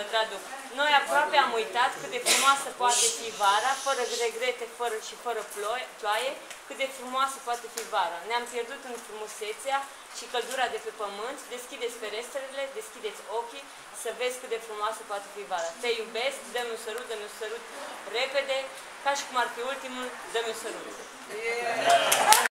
traduc. Noi aproape am uitat cât de frumoasă poate fi vara, fără regrete și fără ploaie, cât de frumoasă poate fi vara. Ne-am pierdut în frumusețea și căldura de pe pământ. Deschideți ferestrele, deschideți ochii, să vezi cât de frumoasă poate fi vara. Te iubesc, dă-mi un sărut repede, ca și cum ar fi ultimul, dă-mi un sărut.